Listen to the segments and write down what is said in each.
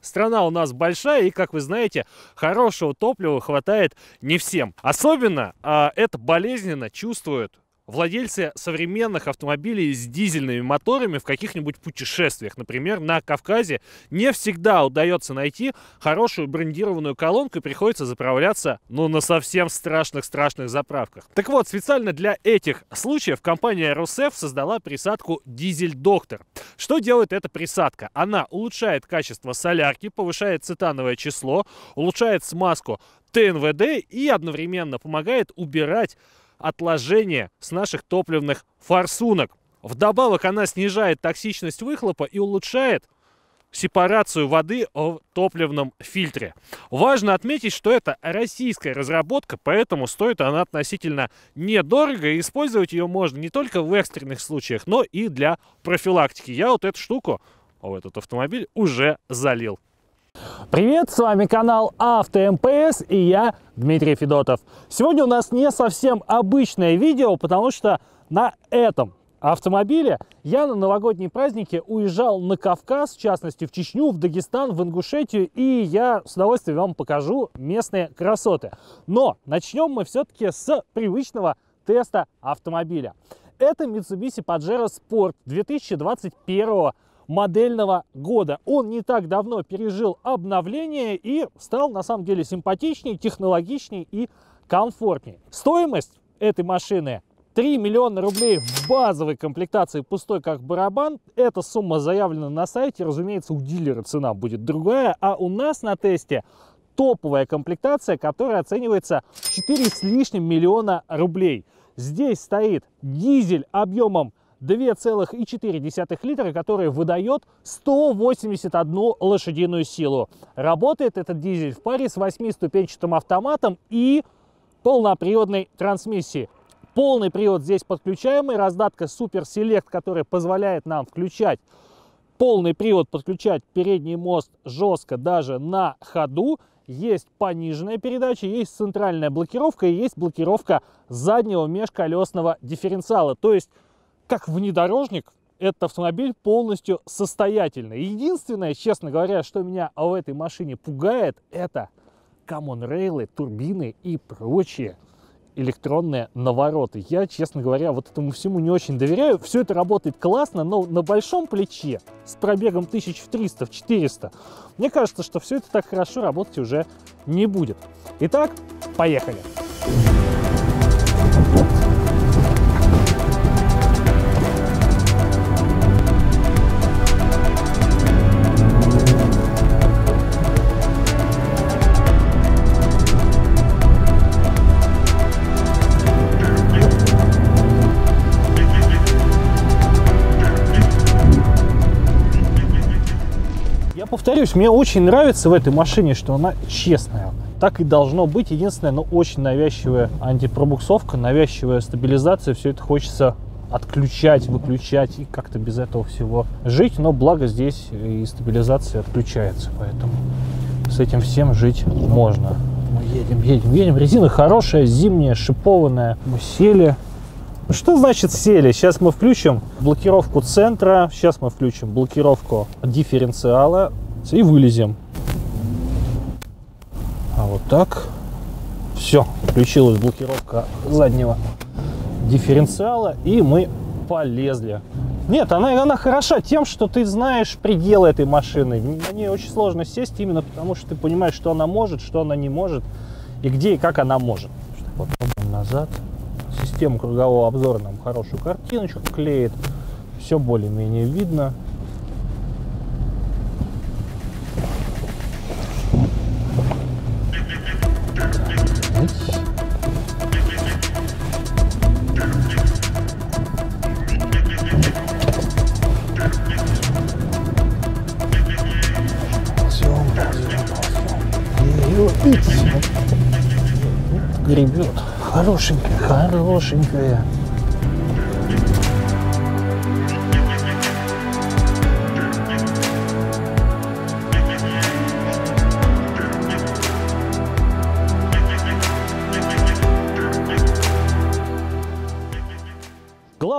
страна у нас большая, и, как вы знаете, хорошего топлива хватает не всем. Особенно это болезненно чувствуют владельцы современных автомобилей с дизельными моторами в каких-нибудь путешествиях. Например, на Кавказе не всегда удается найти хорошую брендированную колонку, и приходится заправляться, ну, на совсем страшных заправках. Так вот, специально для этих случаев компания Русеф создала присадку Дизель Доктор. Что делает эта присадка? Она улучшает качество солярки, повышает цетановое число, улучшает смазку ТНВД и одновременно помогает убирать отложения с наших топливных форсунок. Вдобавок она снижает токсичность выхлопа и улучшает сепарацию воды в топливном фильтре. Важно отметить, что это российская разработка, поэтому стоит она относительно недорого, и использовать ее можно не только в экстренных случаях, но и для профилактики. Я вот эту штуку, этот автомобиль уже залил. Привет, с вами канал АвтоМПС и я, Дмитрий Федотов. Сегодня у нас не совсем обычное видео, потому что на этом автомобиле я на новогодние праздники уезжал на Кавказ, в частности в Чечню, в Дагестан, в Ингушетию, и я с удовольствием вам покажу местные красоты. Но начнем мы все-таки с привычного теста автомобиля. Это Mitsubishi Pajero Sport 2021 модельного года. Он не так давно пережил обновление и стал на самом деле симпатичнее, технологичнее и комфортнее. Стоимость этой машины 3 миллиона рублей в базовой комплектации, пустой как барабан. Эта сумма заявлена на сайте, разумеется, у дилера цена будет другая, а у нас на тесте топовая комплектация, которая оценивается в 4 с лишним миллиона рублей. Здесь стоит дизель объемом 2,4 литра, который выдает 181 лошадиную силу. Работает этот дизель в паре с 8-ступенчатым автоматом и полноприводной трансмиссией. Полный привод здесь подключаемый, раздатка Super Select, которая позволяет нам включать полный привод, подключать передний мост жестко даже на ходу. Есть пониженная передача, есть центральная блокировка и есть блокировка заднего межколесного дифференциала. То есть как внедорожник, этот автомобиль полностью состоятельный. Единственное, честно говоря, что меня в этой машине пугает, это common-рейлы, турбины и прочие электронные навороты. Я, честно говоря, вот этому всему не очень доверяю. Все это работает классно, но на большом плече с пробегом 1300-400, мне кажется, что все это так хорошо работать уже не будет. Итак, поехали! Повторюсь, мне очень нравится в этой машине, что она честная. Так и должно быть. Единственное, но очень навязчивая антипробуксовка, навязчивая стабилизация. Все это хочется отключать, выключать и как-то без этого всего жить. Но благо здесь и стабилизация отключается, поэтому с этим всем жить можно. Мы едем. Резина хорошая, зимняя, шипованная. Мы сели. Что значит сели? Сейчас мы включим блокировку центра, сейчас мы включим блокировку дифференциала и вылезем. А вот так. Все, включилась блокировка заднего дифференциала, и мы полезли. Нет, она хороша тем, что ты знаешь пределы этой машины. На ней очень сложно сесть, именно потому что ты понимаешь, что она может, что она не может, и где и как она может. Попробуем назад. Система кругового обзора нам хорошую картиночку клеит. Все более-менее видно. Гребет. Хорошенькая.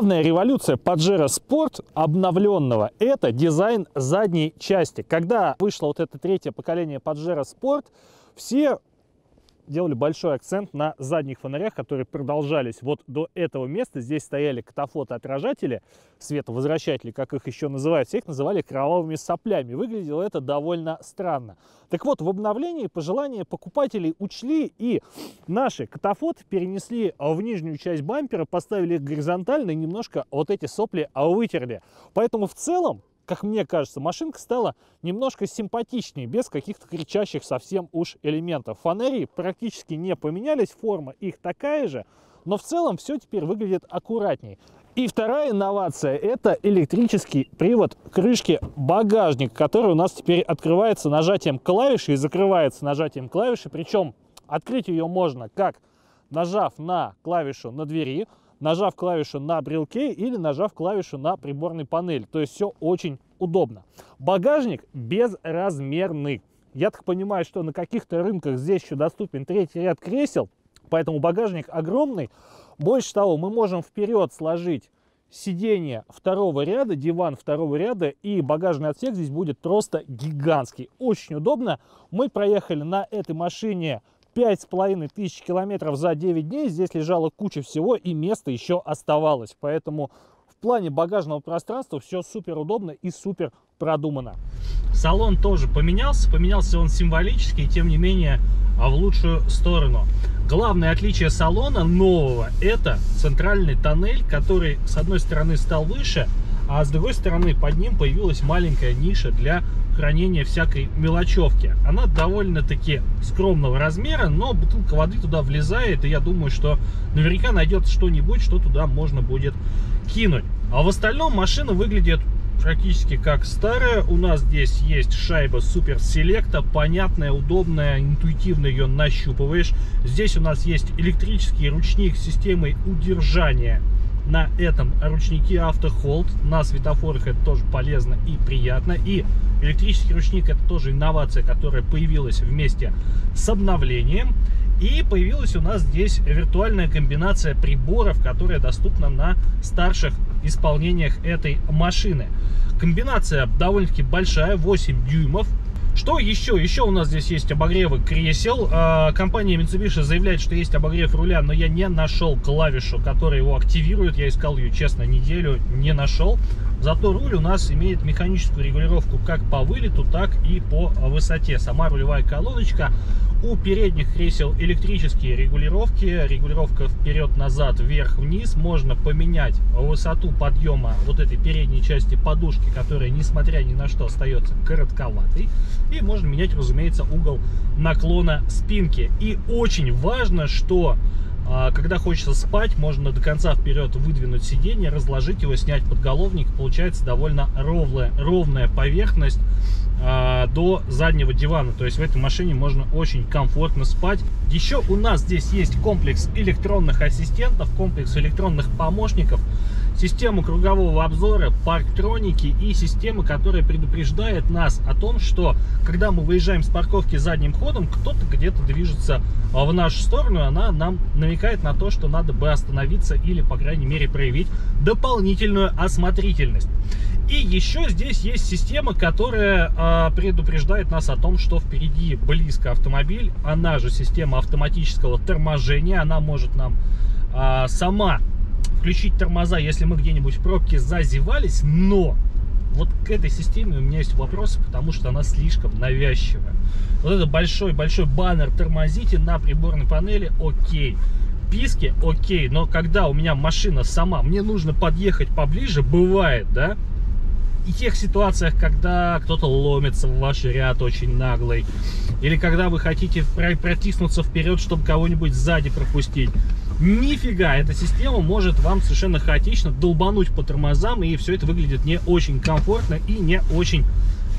Главная революция Pajero Sport обновленного – это дизайн задней части. Когда вышло вот это третье поколение Pajero Sport, все делали большой акцент на задних фонарях, которые продолжались вот до этого места. Здесь стояли катафотоотражатели, световозвращатели, как их еще называют. Всех называли кровавыми соплями. Выглядело это довольно странно. Так вот, в обновлении пожелания покупателей учли, и наши катафоты перенесли в нижнюю часть бампера, поставили их горизонтально и немножко вот эти сопли вытерли. Поэтому в целом, как мне кажется, машинка стала немножко симпатичнее, без каких-то кричащих совсем уж элементов. Фонари практически не поменялись, форма их такая же, но в целом все теперь выглядит аккуратней. И вторая инновация – это электрический привод крышки багажника, который у нас теперь открывается нажатием клавиши и закрывается нажатием клавиши. Причем открыть ее можно как нажав на клавишу на двери, нажав клавишу на брелке или нажав клавишу на приборной панели. То есть все очень удобно. Багажник безразмерный. Я так понимаю, что на каких-то рынках здесь еще доступен третий ряд кресел, поэтому багажник огромный. Больше того, мы можем вперед сложить сиденье второго ряда, диван второго ряда, и багажный отсек здесь будет просто гигантский. Очень удобно. Мы проехали на этой машине 5500 километров за 9 дней. Здесь лежала куча всего, и место еще оставалось. Поэтому в плане багажного пространства все супер удобно и супер продумано. Салон тоже поменялся. Поменялся он символически, и тем не менее в лучшую сторону. Главное отличие салона нового – это центральный тоннель, который с одной стороны стал выше, а с другой стороны под ним появилась маленькая ниша для хранения всякой мелочевки. Она довольно-таки скромного размера, но бутылка воды туда влезает, и я думаю, что наверняка найдется что-нибудь, что туда можно будет кинуть. А в остальном машина выглядит практически как старая. У нас здесь есть шайба Super Selecta, понятная, удобная, интуитивно ее нащупываешь. Здесь у нас есть электрический ручник с системой удержания. На этом ручнике автохолд. На светофорах это тоже полезно и приятно. И электрический ручник — это тоже инновация, которая появилась вместе с обновлением. И появилась у нас здесь виртуальная комбинация приборов, которая доступна на старших исполнениях этой машины. Комбинация довольно-таки большая, 8 дюймов. Что еще? Еще у нас здесь есть обогревы кресел. Компания Mitsubishi заявляет, что есть обогрев руля, но я не нашел клавишу, которая его активирует. Я искал ее, честно, неделю, не нашел. Зато руль у нас имеет механическую регулировку как по вылету, так и по высоте. Сама рулевая колоночка. У передних кресел электрические регулировки. Регулировка вперед-назад, вверх-вниз. Можно поменять высоту подъема вот этой передней части подушки, которая, несмотря ни на что, остается коротковатой. И можно менять, разумеется, угол наклона спинки. И очень важно, что когда хочется спать, можно до конца вперед выдвинуть сиденье, разложить его, снять подголовник. Получается довольно ровная поверхность до заднего дивана. То есть в этой машине можно очень комфортно спать. Еще у нас здесь есть комплекс электронных ассистентов, комплекс электронных помощников, система кругового обзора, парктроники и система, которая предупреждает нас о том, что когда мы выезжаем с парковки задним ходом, кто-то где-то движется в нашу сторону. Она нам намекает на то, что надо бы остановиться или, по крайней мере, проявить дополнительную осмотрительность. И еще здесь есть система, которая предупреждает нас о том, что впереди близко автомобиль. Она же система автоматического торможения. Она может нам сама включить тормоза, если мы где-нибудь в пробке зазевались. Но вот к этой системе у меня есть вопросы, потому что она слишком навязчивая. Вот это большой-большой баннер «Тормозите» на приборной панели, окей. Писки, окей. Но когда у меня машина сама, мне нужно подъехать поближе, бывает, да? И в тех ситуациях, когда кто-то ломится в ваш ряд очень наглый, или когда вы хотите протиснуться вперед, чтобы кого-нибудь сзади пропустить, нифига, эта система может вам совершенно хаотично долбануть по тормозам, и все это выглядит не очень комфортно и не очень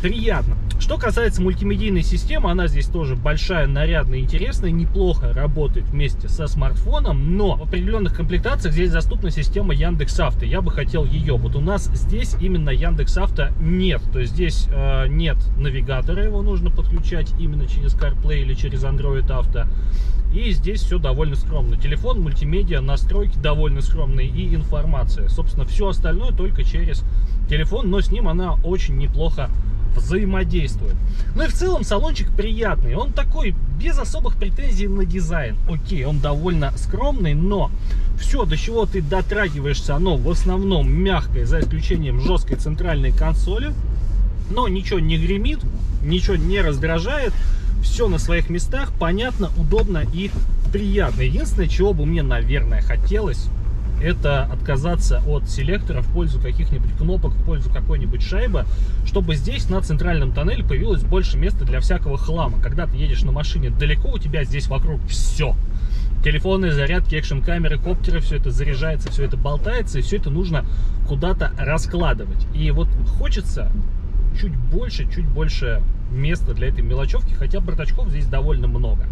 приятно. Что касается мультимедийной системы, она здесь тоже большая, нарядная, интересная, неплохо работает вместе со смартфоном, но в определенных комплектациях здесь доступна система Яндекс.Авто. Я бы хотел ее. Вот у нас здесь именно Яндекс.Авто нет. То есть здесь нет навигатора, его нужно подключать именно через CarPlay или через Android Auto. И здесь все довольно скромно. Телефон, мультимедиа, настройки довольно скромные и информация. Собственно, все остальное только через телефон, но с ним она очень неплохо взаимодействует. Ну и в целом салончик приятный. Он такой, без особых претензий на дизайн. Окей, он довольно скромный, но все, до чего ты дотрагиваешься, оно в основном мягкое, за исключением жесткой центральной консоли. Но ничего не гремит, ничего не раздражает. Все на своих местах, понятно, удобно и приятно. Единственное, чего бы мне, наверное, хотелось, это отказаться от селектора в пользу каких-нибудь кнопок, в пользу какой-нибудь шайбы, чтобы здесь на центральном тоннеле появилось больше места для всякого хлама. Когда ты едешь на машине далеко, у тебя здесь вокруг все. Телефоны, зарядки, экшн-камеры, коптеры, все это заряжается, все это болтается, и все это нужно куда-то раскладывать. И вот хочется чуть больше места для этой мелочевки, хотя бардачков здесь довольно много.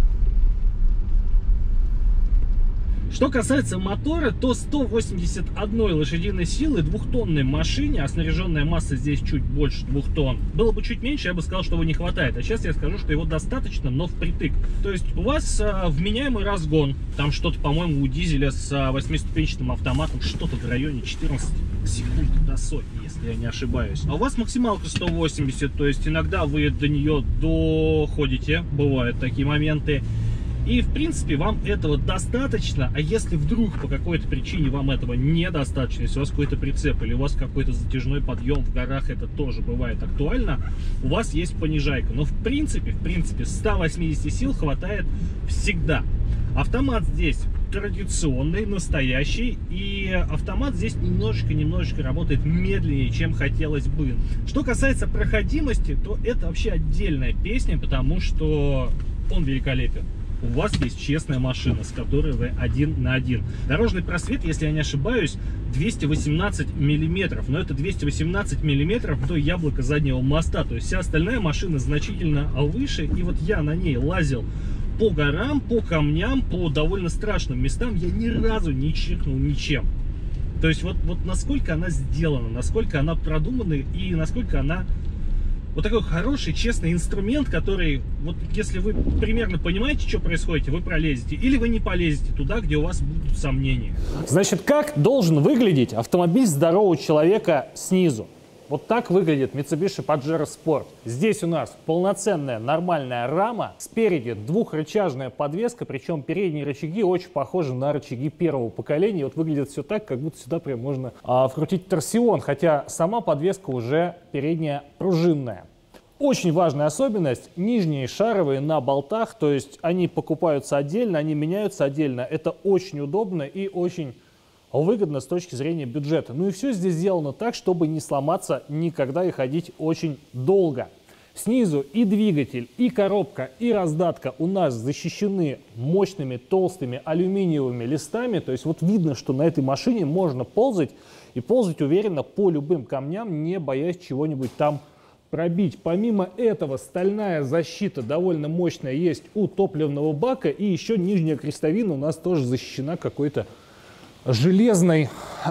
Что касается мотора, то 181 лошадиной силы, двухтонной машине, а снаряженная масса здесь чуть больше 2 тонн. Было бы чуть меньше, я бы сказал, что его не хватает. А сейчас я скажу, что его достаточно, но впритык. То есть у вас вменяемый разгон. Там что-то, по-моему, у дизеля с 8-ступенчатым автоматом, что-то в районе 14 секунд до сотни, если я не ошибаюсь. А у вас максималка 180, то есть иногда вы до нее доходите, бывают такие моменты. И, в принципе, вам этого достаточно, а если вдруг по какой-то причине вам этого недостаточно, если у вас какой-то прицеп или у вас какой-то затяжной подъем в горах, это тоже бывает актуально, у вас есть понижайка. Но, в принципе, 180 сил хватает всегда. Автомат здесь традиционный, настоящий, и автомат здесь немножечко работает медленнее, чем хотелось бы. Что касается проходимости, то это вообще отдельная песня, потому что он великолепен. У вас есть честная машина, с которой вы 1 на 1. Дорожный просвет, если я не ошибаюсь, 218 миллиметров. Но это 218 миллиметров до яблока заднего моста. То есть вся остальная машина значительно выше. И вот я на ней лазил по горам, по камням, по довольно страшным местам. Я ни разу не чиркнул ничем. То есть вот насколько она сделана, насколько она продумана и насколько она... Вот такой хороший, честный инструмент, который, вот если вы примерно понимаете, что происходит, вы пролезете. Или вы не полезете туда, где у вас будут сомнения. Значит, как должен выглядеть автомобиль здорового человека снизу? Вот так выглядит Mitsubishi Pajero Sport. Здесь у нас полноценная нормальная рама. Спереди двухрычажная подвеска, причем передние рычаги очень похожи на рычаги первого поколения. Вот выглядит все так, как будто сюда прям можно вкрутить торсион, хотя сама подвеска уже передняя пружинная. Очень важная особенность – нижние шаровые на болтах, то есть они покупаются отдельно, они меняются отдельно. Это очень удобно и очень выгодно с точки зрения бюджета. Ну и все здесь сделано так, чтобы не сломаться никогда и ходить очень долго. Снизу и двигатель, и коробка, и раздатка у нас защищены мощными толстыми алюминиевыми листами. То есть вот видно, что на этой машине можно ползать и ползать уверенно по любым камням, не боясь чего-нибудь там пробить. Помимо этого, стальная защита довольно мощная есть у топливного бака, и еще нижняя крестовина у нас тоже защищена какой-то железной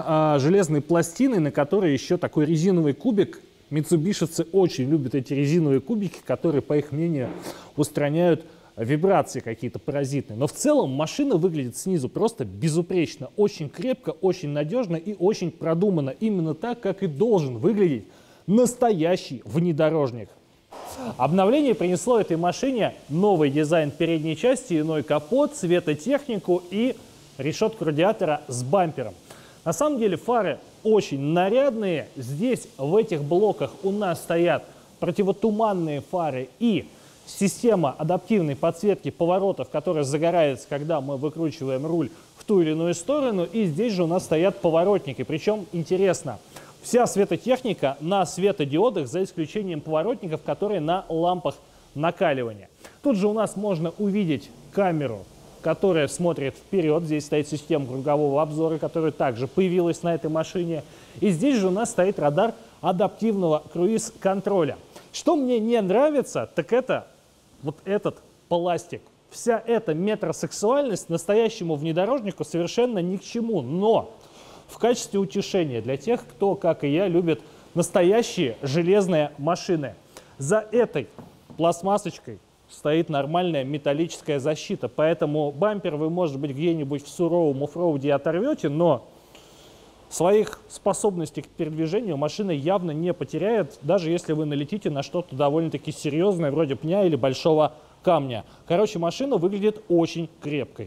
пластиной, на которой еще такой резиновый кубик. Митсубишицы очень любят эти резиновые кубики, которые, по их мнению, устраняют вибрации какие-то паразитные. Но в целом машина выглядит снизу просто безупречно, очень крепко, очень надежно и очень продуманно. Именно так, как и должен выглядеть настоящий внедорожник. Обновление принесло этой машине новый дизайн передней части, иной капот, светотехнику и решетку радиатора с бампером. На самом деле фары очень нарядные. Здесь в этих блоках у нас стоят противотуманные фары и система адаптивной подсветки поворотов, которая загорается, когда мы выкручиваем руль в ту или иную сторону. И здесь же у нас стоят поворотники. Причем интересно, вся светотехника на светодиодах, за исключением поворотников, которые на лампах накаливания. Тут же у нас можно увидеть камеру, которая смотрит вперед. Здесь стоит система кругового обзора, которая также появилась на этой машине. И здесь же у нас стоит радар адаптивного круиз-контроля. Что мне не нравится, так это вот этот пластик. Вся эта метросексуальность настоящему внедорожнику совершенно ни к чему. Но в качестве утешения для тех, кто, как и я, любит настоящие железные машины, за этой пластмассочкой стоит нормальная металлическая защита. Поэтому бампер вы, может быть, где-нибудь в суровом оффроуде оторвете, но своих способностей к передвижению машина явно не потеряет, даже если вы налетите на что-то довольно-таки серьезное, вроде пня или большого камня. Короче, машина выглядит очень крепкой.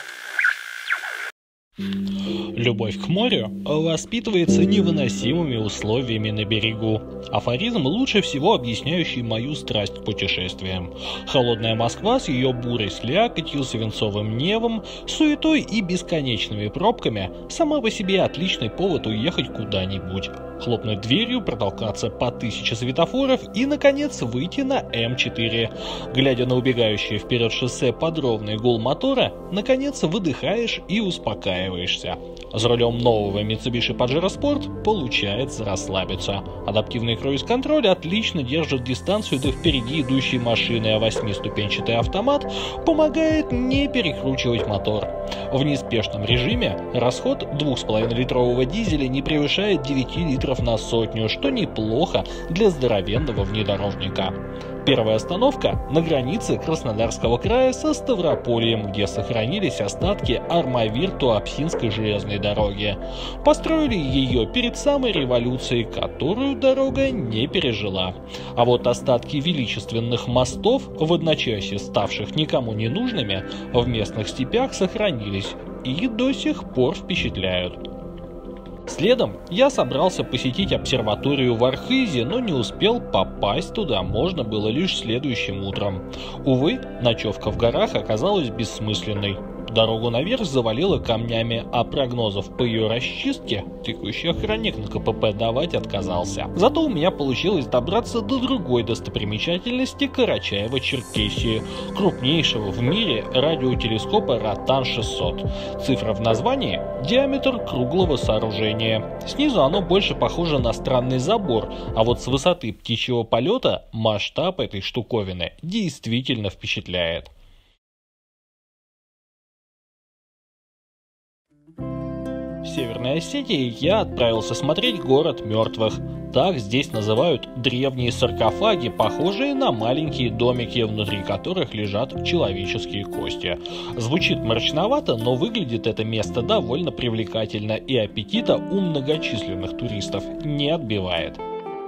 Любовь к морю воспитывается невыносимыми условиями на берегу. Афоризм, лучше всего объясняющий мою страсть к путешествиям. Холодная Москва с ее бурой слякотью, свинцовым небом, суетой и бесконечными пробками сама по себе отличный повод уехать куда-нибудь. Хлопнуть дверью, протолкаться по 1000 светофоров и, наконец, выйти на М4. Глядя на убегающее вперед шоссе под ровный гул мотора, наконец выдыхаешь и успокаиваешься. За рулем нового Mitsubishi Pajero Sport получается расслабиться. Адаптивный круиз-контроль отлично держит дистанцию до впереди идущей машины, а 8-ступенчатый автомат помогает не перекручивать мотор. В неспешном режиме расход 2,5-литрового дизеля не превышает 9 литров на сотню, что неплохо для здоровенного внедорожника. Первая остановка на границе Краснодарского края со Ставропольем, где сохранились остатки Армавир-Туапсинской железной дороги. Построили ее перед самой революцией, которую дорога не пережила. А вот остатки величественных мостов, в одночасье ставших никому не нужными, в местных степях сохранились и до сих пор впечатляют. Следом я собрался посетить обсерваторию в Архизе, но не успел попасть туда, можно было лишь следующим утром. Увы, ночевка в горах оказалась бессмысленной. Дорогу наверх завалило камнями, а прогнозов по ее расчистке текущий охранник на КПП давать отказался. Зато у меня получилось добраться до другой достопримечательности Карачаево-Черкесии, крупнейшего в мире радиотелескопа Ротан-600. Цифра в названии – диаметр круглого сооружения. Снизу оно больше похоже на странный забор, а вот с высоты птичьего полета масштаб этой штуковины действительно впечатляет. В Северной Осетии я отправился смотреть город мертвых. Так здесь называют древние саркофаги, похожие на маленькие домики, внутри которых лежат человеческие кости. Звучит мрачновато, но выглядит это место довольно привлекательно, и аппетита у многочисленных туристов не отбивает.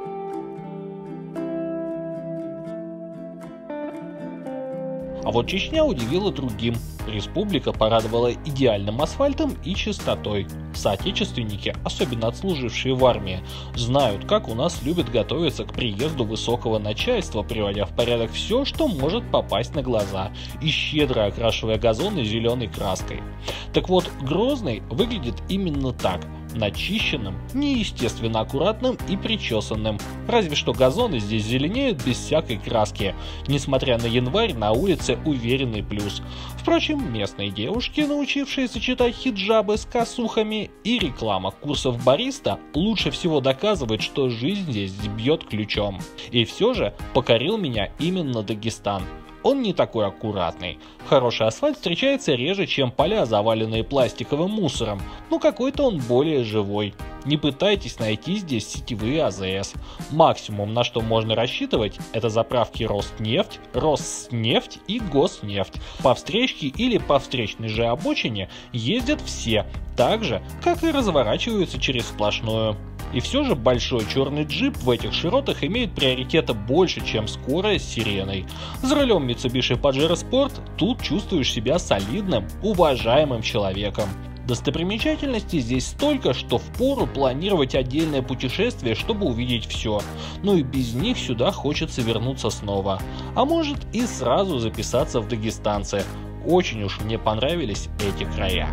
А вот Чечня удивила другим. Республика порадовала идеальным асфальтом и чистотой. Соотечественники, особенно отслужившие в армии, знают, как у нас любят готовиться к приезду высокого начальства, приводя в порядок все, что может попасть на глаза, и щедро окрашивая газоны зеленой краской. Так вот, Грозный выглядит именно так. Начищенным, неестественно аккуратным и причесанным. Разве что газоны здесь зеленеют без всякой краски. Несмотря на январь, на улице уверенный плюс. Впрочем, местные девушки, научившиеся читать хиджабы с косухами, и реклама курсов бариста лучше всего доказывает, что жизнь здесь бьет ключом. И все же покорил меня именно Дагестан. Он не такой аккуратный. Хороший асфальт встречается реже, чем поля, заваленные пластиковым мусором, но какой-то он более живой. Не пытайтесь найти здесь сетевые АЗС. Максимум, на что можно рассчитывать, это заправки Роснефть, Роснефть и Госнефть. По встречке или по встречной же обочине ездят все, так же, как и разворачиваются через сплошную. И все же большой черный джип в этих широтах имеет приоритета больше, чем скорая с сиреной. За рулем Mitsubishi Pajero Sport тут чувствуешь себя солидным, уважаемым человеком. Достопримечательностей здесь столько, что впору планировать отдельное путешествие, чтобы увидеть все. Но и без них сюда хочется вернуться снова. А может и сразу записаться в дагестанцы. Очень уж мне понравились эти края.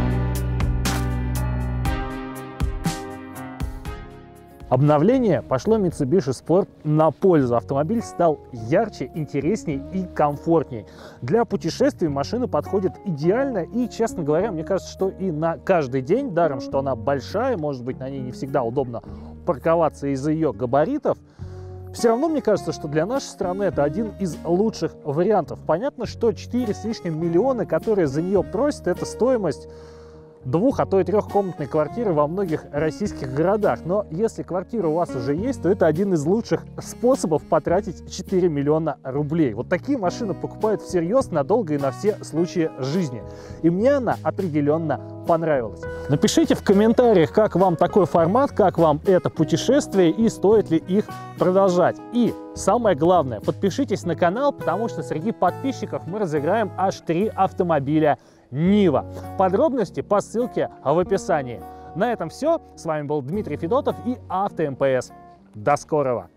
Обновление пошло Mitsubishi Sport на пользу. Автомобиль стал ярче, интересней и комфортней. Для путешествий машина подходит идеально и, честно говоря, мне кажется, что и на каждый день, даром, что она большая, может быть, на ней не всегда удобно парковаться из-за ее габаритов, Все равно мне кажется, что для нашей страны это один из лучших вариантов. Понятно, что 4 с лишним миллиона, которые за нее просят, это стоимость 2, а то и 3-комнатной квартиры во многих российских городах. Но если квартира у вас уже есть, то это один из лучших способов потратить 4 миллиона рублей. Вот такие машины покупают всерьез, надолго и на все случаи жизни. И мне она определенно понравилась. Напишите в комментариях, как вам такой формат, как вам это путешествие и стоит ли их продолжать. И самое главное, подпишитесь на канал, потому что среди подписчиков мы разыграем аж 3 автомобиля Нива. Подробности по ссылке в описании. На этом все. С вами был Дмитрий Федотов и Авто МПС. До скорого!